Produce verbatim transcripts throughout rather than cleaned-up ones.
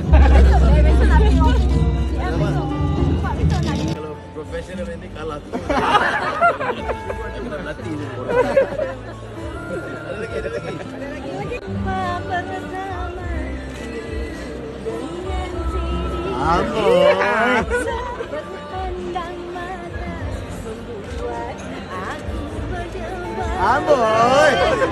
Besok nak tengok. Ya, besok. Pak, besok nak tengok. Kalau profesional ini kalah tu. Kita berlatih ni. Ada lagi, ada lagi. Amboi. Amboi.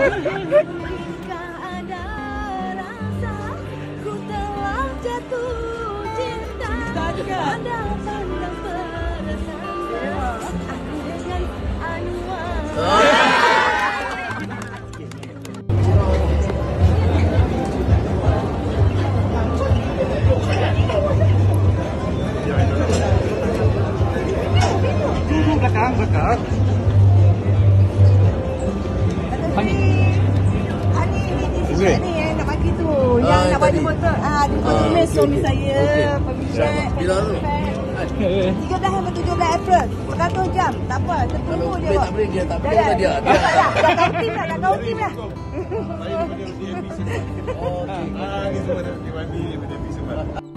Belakang, belakang. Ini yang nak bagi tu, yang nak bagi motor. Ah, di motor ni suami saya, peminat. Bila tu? tiga belas sampai tujuh belas April. seratus jam. Tak apa, tertunggu je. Tak boleh dia, tak boleh dia. Dah kau tim dah, dah kau tim dah. Oh, okey. Ah, ni semua dah. Dia mandi, dia mandi semua.